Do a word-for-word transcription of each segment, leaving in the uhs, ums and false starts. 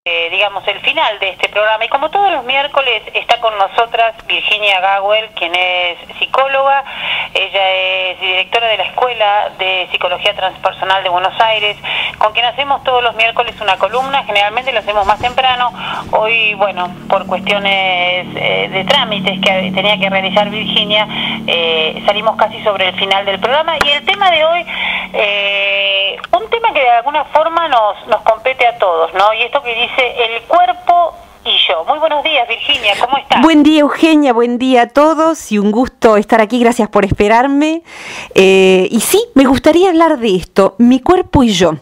Eh, digamos, el final de este programa, y como todos los miércoles está con nosotras Virginia Gawel, quien es psicóloga. Ella es directora de la Escuela de Psicología Transpersonal de Buenos Aires, con quien hacemos todos los miércoles una columna. Generalmente lo hacemos más temprano. Hoy, bueno, por cuestiones eh, de trámites que tenía que realizar Virginia, eh, salimos casi sobre el final del programa, y el tema de hoy, eh, un tema que de alguna forma nos, nos compete a todos, ¿no? Y esto que dice el cuerpo y yo. Muy buenos días, Virginia, ¿cómo estás? Buen día, Eugenia, buen día a todos y un gusto estar aquí, gracias por esperarme. Eh, y sí, me gustaría hablar de esto, mi cuerpo y yo. Uh-huh.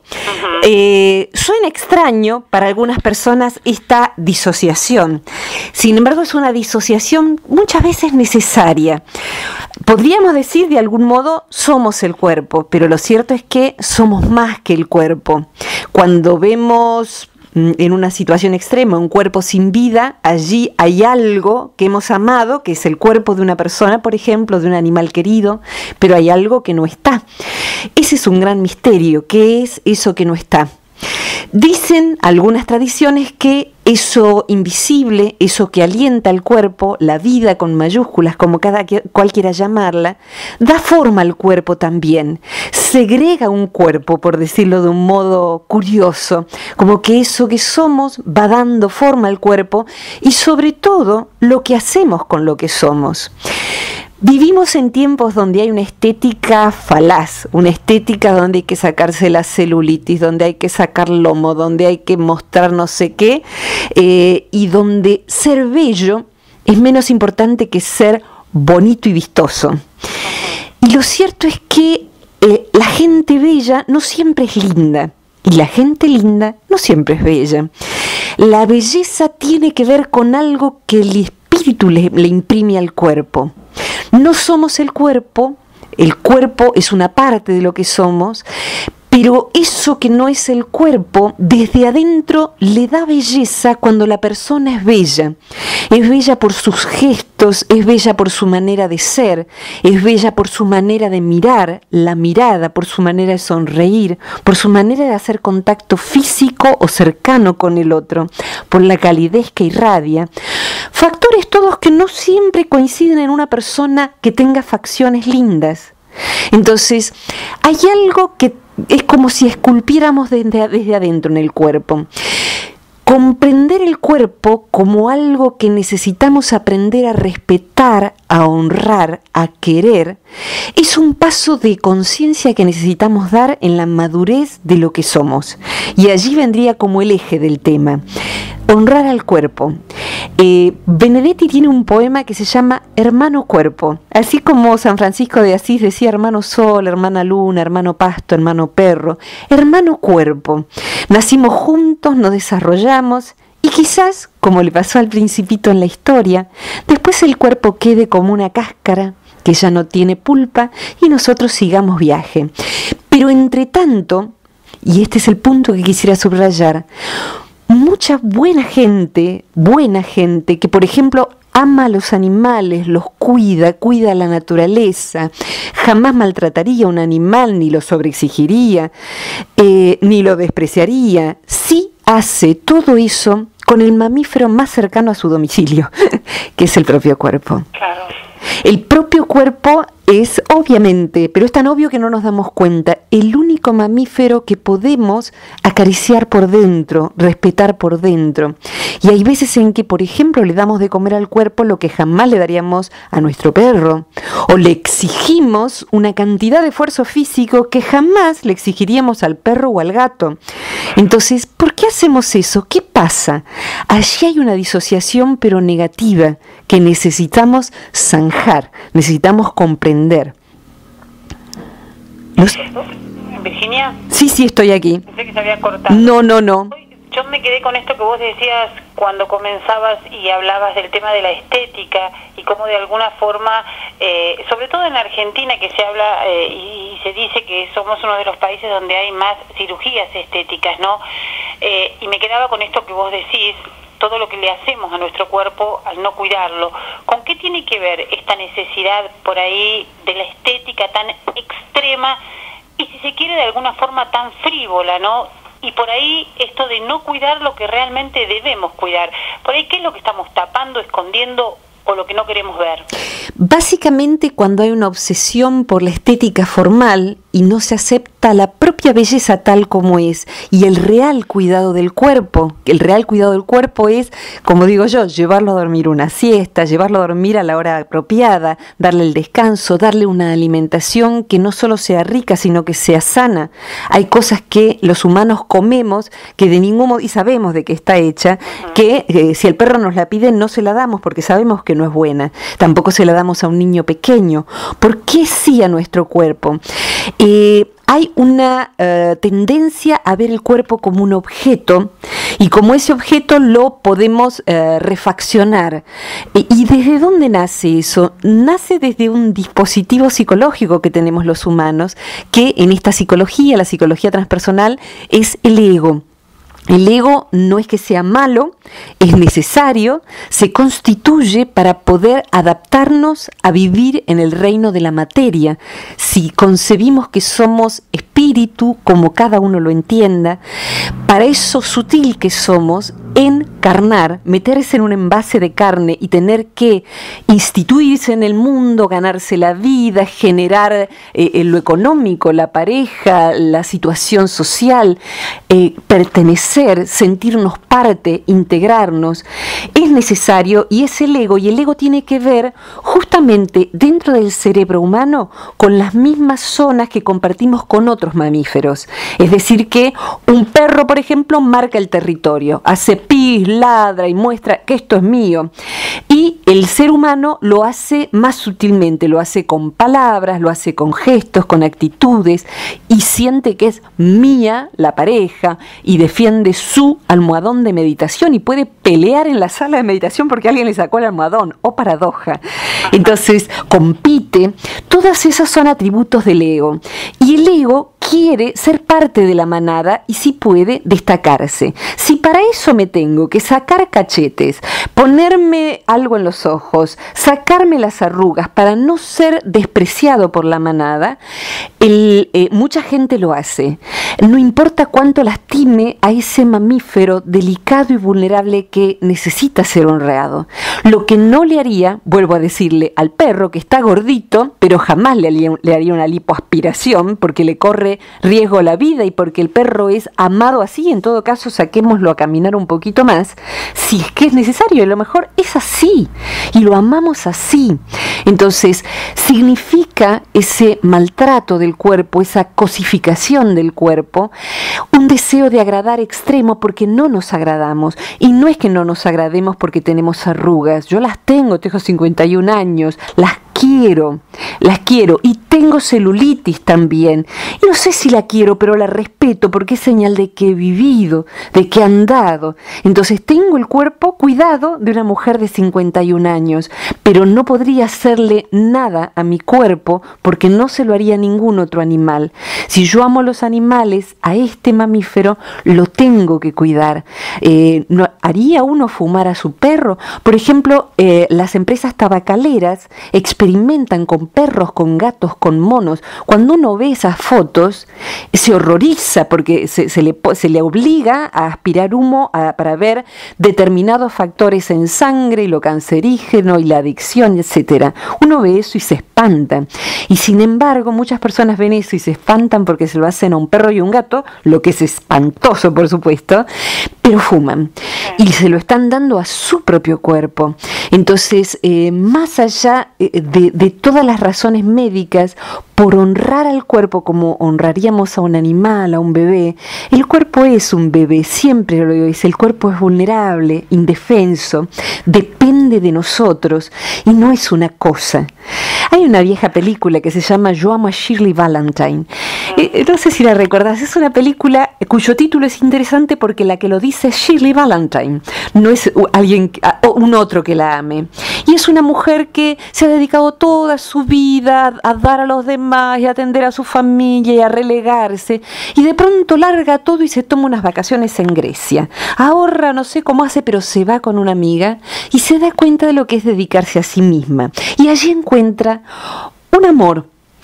eh, suena extraño para algunas personas esta disociación, sin embargo es una disociación muchas veces necesaria. Podríamos decir de algún modo, somos el cuerpo, pero lo cierto es que somos más que el cuerpo. Cuando vemos en una situación extrema un cuerpo sin vida, allí hay algo que hemos amado, que es el cuerpo de una persona, por ejemplo, de un animal querido, pero hay algo que no está. Ese es un gran misterio. ¿Qué es eso que no está? Dicen algunas tradiciones que eso invisible, eso que alienta al cuerpo, la vida con mayúsculas, como cada cual quiera llamarla, da forma al cuerpo también. Segrega un cuerpo, por decirlo de un modo curioso, como que eso que somos va dando forma al cuerpo y sobre todo lo que hacemos con lo que somos. Vivimos en tiempos donde hay una estética falaz, una estética donde hay que sacarse la celulitis, donde hay que sacar lomo, donde hay que mostrar no sé qué, eh, y donde ser bello es menos importante que ser bonito y vistoso. Y lo cierto es que eh, la gente bella no siempre es linda, y la gente linda no siempre es bella. La belleza tiene que ver con algo que el espíritu le, le imprime al cuerpo. No somos el cuerpo, el cuerpo es una parte de lo que somos, pero eso que no es el cuerpo, desde adentro le da belleza cuando la persona es bella. Es bella por sus gestos, es bella por su manera de ser, es bella por su manera de mirar, la mirada, por su manera de sonreír, por su manera de hacer contacto físico o cercano con el otro, por la calidez que irradia. Factores todos que no siempre coinciden en una persona que tenga facciones lindas. Entonces, hay algo que es como si esculpiéramos desde, desde adentro en el cuerpo. Comprender el cuerpo como algo que necesitamos aprender a respetar, a honrar, a querer, es un paso de conciencia que necesitamos dar en la madurez de lo que somos. Y allí vendría como el eje del tema, honrar al cuerpo. Eh, Benedetti tiene un poema que se llama Hermano Cuerpo, así como San Francisco de Asís decía hermano sol, hermana luna, hermano pasto, hermano perro, hermano cuerpo. Nacimos juntos, nos desarrollamos y quizás, como le pasó al principito en la historia, después el cuerpo quede como una cáscara que ya no tiene pulpa y nosotros sigamos viaje. Pero entre tanto, y este es el punto que quisiera subrayar, mucha buena gente, buena gente que por ejemplo ama a los animales, los cuida, cuida a la naturaleza, jamás maltrataría a un animal, ni lo sobreexigiría, eh, ni lo despreciaría, sí hace todo eso con el mamífero más cercano a su domicilio, que es el propio cuerpo. Claro. El propio cuerpo es, obviamente, pero es tan obvio que no nos damos cuenta, el único mamífero que podemos acariciar por dentro, respetar por dentro. Y hay veces en que, por ejemplo, le damos de comer al cuerpo lo que jamás le daríamos a nuestro perro, o le exigimos una cantidad de esfuerzo físico que jamás le exigiríamos al perro o al gato. Entonces, ¿por qué hacemos eso? ¿Qué pasa? Allí hay una disociación, pero negativa, que necesitamos zanjar, necesitamos comprender. ¿Los... ¿Virginia? Sí, sí, estoy aquí. Pensé que se había cortado. No, no, no. Yo me quedé con esto que vos decías cuando comenzabas y hablabas del tema de la estética y cómo de alguna forma, eh, sobre todo en Argentina, que se habla eh, y se dice que somos uno de los países donde hay más cirugías estéticas, ¿no? Eh, y me quedaba con esto que vos decís, todo lo que le hacemos a nuestro cuerpo al no cuidarlo. ¿Con qué tiene que ver esta necesidad por ahí de la estética tan extrema y, si se quiere, de alguna forma tan frívola, ¿no? y por ahí esto de no cuidar lo que realmente debemos cuidar. Por ahí, ¿qué es lo que estamos tapando, escondiendo o lo que no queremos ver? Básicamente, cuando hay una obsesión por la estética formal y no se acepta la propia belleza tal como es, y el real cuidado del cuerpo, el real cuidado del cuerpo es, como digo yo, llevarlo a dormir una siesta, llevarlo a dormir a la hora apropiada, darle el descanso, darle una alimentación que no solo sea rica, sino que sea sana. Hay cosas que los humanos comemos que de ningún modo, y sabemos de qué está hecha, uh-huh. que eh, si el perro nos la pide no se la damos porque sabemos que no es buena. Tampoco se la damos a un niño pequeño. ¿Por qué sí a nuestro cuerpo? Eh, hay una uh, tendencia a ver el cuerpo como un objeto, y como ese objeto lo podemos uh, refaccionar. E, ¿Y desde dónde nace eso? Nace desde un dispositivo psicológico que tenemos los humanos, que en esta psicología, la psicología transpersonal, es el ego. El ego no es que sea malo, es necesario, se constituye para poder adaptarnos a vivir en el reino de la materia. Si concebimos que somos espíritu, como cada uno lo entienda, para eso sutil que somos, encarnar, meterse en un envase de carne y tener que instituirse en el mundo, ganarse la vida, generar eh, lo económico, la pareja, la situación social, eh, pertenecer, sentirnos parte, integrarnos, es necesario, y es el ego, y el ego tiene que ver justamente dentro del cerebro humano con las mismas zonas que compartimos con otros mamíferos. Es decir, que un perro, por ejemplo, marca el territorio, hace pis, ladra y muestra que esto es mío. Y el ser humano lo hace más sutilmente, lo hace con palabras, lo hace con gestos, con actitudes, y siente que es mía la pareja y defiende su almohadón de meditación y puede pelear en la sala de meditación porque alguien le sacó el almohadón. ¡Oh, paradoja! Entonces, compite. Todas esas son atributos del ego. Y el ego quiere ser parte de la manada y si puede destacarse. Si para eso me tengo que sacar cachetes, ponerme algo en los ojos, sacarme las arrugas para no ser despreciado por la manada, el, eh, mucha gente lo hace. No importa cuánto lastime a ese mamífero delicado y vulnerable que necesita ser honrado. Lo que no le haría, vuelvo a decirle, al perro que está gordito, pero jamás le haría, le haría una lipoaspiración porque le corre riesgo la vida y porque el perro es amado así. En todo caso, saquémoslo a caminar un poquito más, si es que es necesario. A lo mejor es así y lo amamos así. Entonces, significa ese maltrato del cuerpo, esa cosificación del cuerpo, un deseo de agradar extremo porque no nos agradamos. Y no es que no nos agrademos porque tenemos arrugas. Yo las tengo, tengo cincuenta y un años, las quiero, las quiero, y tengo celulitis también, y no sé si la quiero, pero la respeto porque es señal de que he vivido, de que he andado. Entonces tengo el cuerpo cuidado de una mujer de cincuenta y un años, pero no podría hacerle nada a mi cuerpo porque no se lo haría ningún otro animal. Si yo amo a los animales, a este mamífero lo tengo que cuidar. Eh, ¿no, ¿Haría uno fumar a su perro? Por ejemplo, eh, las empresas tabacaleras experimentan con perros, con gatos, con monos. Cuando uno ve esas fotos, se horroriza porque se, se, le, se le obliga a aspirar humo a, para ver determinados factores en sangre y lo cancerígeno y la adicción, etcétera. Uno ve eso y se espanta. Y sin embargo, muchas personas ven eso y se espantan porque se lo hacen a un perro y un gato, lo que es espantoso, por supuesto, pero fuman. Y se lo están dando a su propio cuerpo. Entonces, eh, más allá de, de todas las razones médicas, por honrar al cuerpo como honraríamos a un animal, a un bebé, el cuerpo es un bebé, siempre lo digo, el cuerpo es vulnerable, indefenso, depende de nosotros y no es una cosa. Hay una vieja película que se llama Yo amo a Shirley Valentine. Eh, no sé si la recordás, es una película cuyo título es interesante porque la que lo dice es Shirley Valentine, no es alguien, un otro que la ame. Y es una mujer que se ha dedicado toda su vida a dar a los demás y a atender a su familia y a relegarse, y de pronto larga todo y se toma unas vacaciones en Grecia. Ahorra, no sé cómo hace, pero se va con una amiga y se da cuenta de lo que es dedicarse a sí misma. Y allí encuentra un amor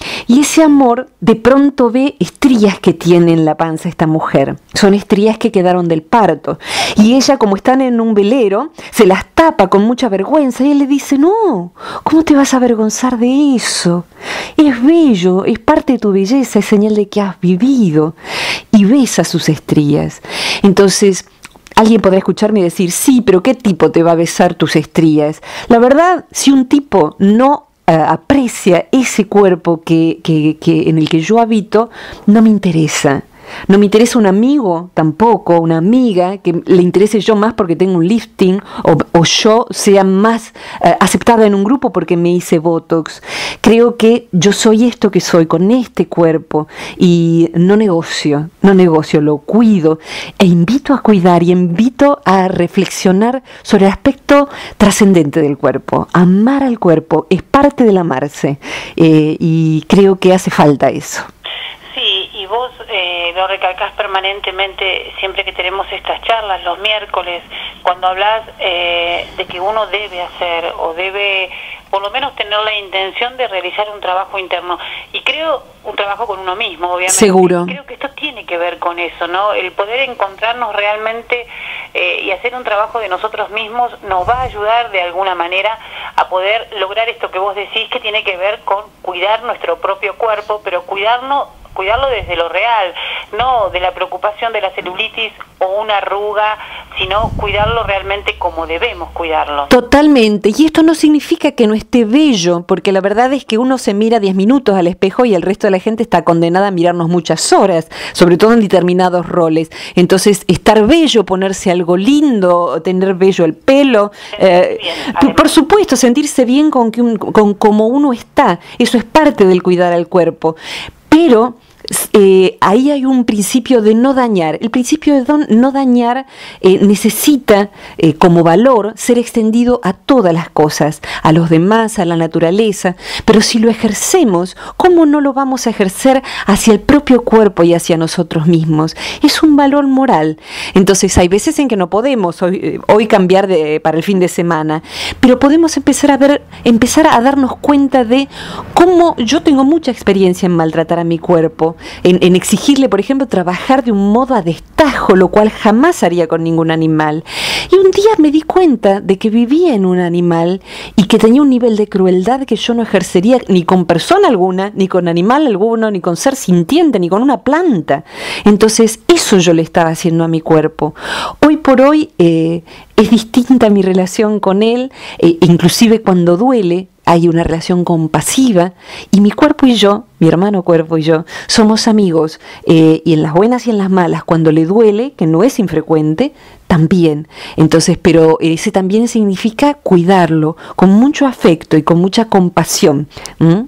Y ese amor de pronto ve estrías que tiene en la panza esta mujer. Son estrías que quedaron del parto. Y ella, como están en un velero, se las tapa con mucha vergüenza. Y él le dice, no, ¿cómo te vas a avergonzar de eso? Es bello, es parte de tu belleza, es señal de que has vivido. Y besa sus estrías. Entonces, alguien podrá escucharme y decir, sí, pero ¿qué tipo te va a besar tus estrías? La verdad, si un tipo no aprecia ese cuerpo que, que, que en el que yo habito, no me interesa. No me interesa un amigo tampoco, una amiga que le interese yo más porque tengo un lifting o, o yo sea más eh, aceptada en un grupo porque me hice Botox. Creo que yo soy esto que soy con este cuerpo y no negocio, no negocio, lo cuido e invito a cuidar y invito a reflexionar sobre el aspecto trascendente del cuerpo. Amar al cuerpo es parte del amarse eh, y creo que hace falta eso. Sí, y vos eh, lo recalcás permanentemente siempre que tenemos estas charlas, los miércoles, cuando hablas eh, de que uno debe hacer o debe por lo menos tener la intención de realizar un trabajo interno. Y creo, un trabajo con uno mismo, obviamente. Seguro. Creo que esto tiene que ver con eso, ¿no? El poder encontrarnos realmente eh, y hacer un trabajo de nosotros mismos nos va a ayudar de alguna manera a poder lograr esto que vos decís, que tiene que ver con cuidar nuestro propio cuerpo, pero cuidarnos cuidarlo desde lo real, no de la preocupación de la celulitis o una arruga, sino cuidarlo realmente como debemos cuidarlo. Totalmente, y esto no significa que no esté bello, porque la verdad es que uno se mira diez minutos al espejo y el resto de la gente está condenada a mirarnos muchas horas, sobre todo en determinados roles. Entonces, estar bello, ponerse algo lindo, tener bello el pelo, eh, bien, por supuesto, sentirse bien con, que un, con como uno está, eso es parte del cuidar al cuerpo. Pero eh, ahí hay un principio de no dañar. El principio de don, no dañar eh, necesita eh, como valor ser extendido a todas las cosas, a los demás, a la naturaleza. Pero si lo ejercemos, ¿cómo no lo vamos a ejercer hacia el propio cuerpo y hacia nosotros mismos? Es un valor moral. Entonces hay veces en que no podemos hoy, hoy cambiar de, para el fin de semana, pero podemos empezar a ver, empezar a darnos cuenta de cómo yo tengo mucha experiencia en maltratar a mi cuerpo, en, en exigirle, por ejemplo, trabajar de un modo a destajo, lo cual jamás haría con ningún animal. Y un día me di cuenta de que vivía en un animal y que tenía un nivel de crueldad que yo no ejercería ni con persona alguna, ni con animal alguno, ni con ser sintiente, ni con una planta. Entonces, eso yo le estaba haciendo a mi cuerpo. Hoy por hoy eh, es distinta mi relación con él, eh, inclusive cuando duele, hay una relación compasiva y mi cuerpo y yo, mi hermano cuerpo y yo, somos amigos eh, y en las buenas y en las malas, cuando le duele, que no es infrecuente, también. Entonces, pero ese también significa cuidarlo con mucho afecto y con mucha compasión. ¿Mm?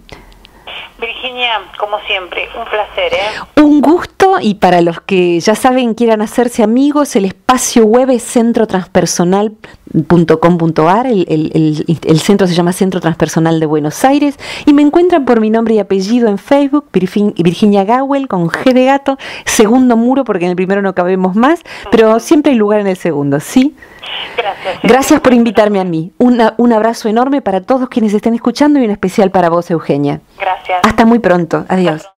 Virginia, como siempre, un placer, ¿eh? Un gusto, y para los que ya saben, quieran hacerse amigos, el espacio web es centro transpersonal punto com punto a r, el, el, el, el centro se llama Centro Transpersonal de Buenos Aires, y me encuentran por mi nombre y apellido en Facebook, Virginia Gawel, con G de gato, segundo muro, porque en el primero no cabemos más, pero siempre hay lugar en el segundo, ¿sí? Gracias. Gracias por invitarme a mí. Una, un abrazo enorme para todos quienes estén escuchando y en especial para vos, Eugenia. Gracias. Hasta muy pronto. Adiós.